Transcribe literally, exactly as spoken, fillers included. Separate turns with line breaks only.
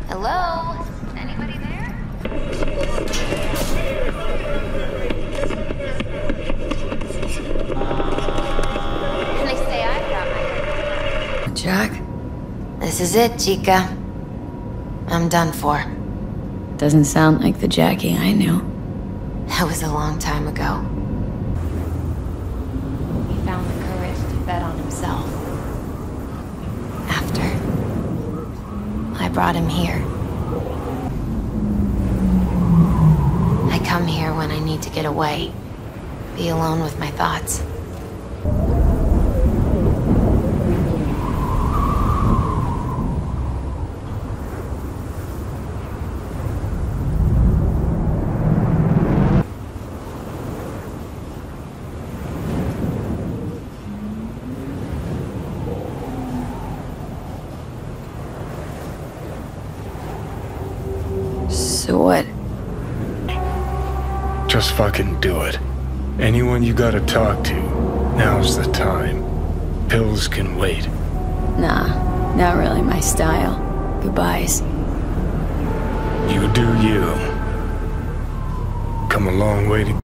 Hello? Anybody there? And they say I've got my head.
Jack?
This is it, Chica. I'm done for.
Doesn't sound like the Jackie I knew.
That was a long time ago. He found the courage to bet on himself. After. I brought him here. I come here when I need to get away. Be alone with my thoughts.
So what?
Just fucking do it. Anyone you gotta talk to, now's the time. Pills can wait.
Nah, not really my style. Goodbyes.
You do you. Come a long way to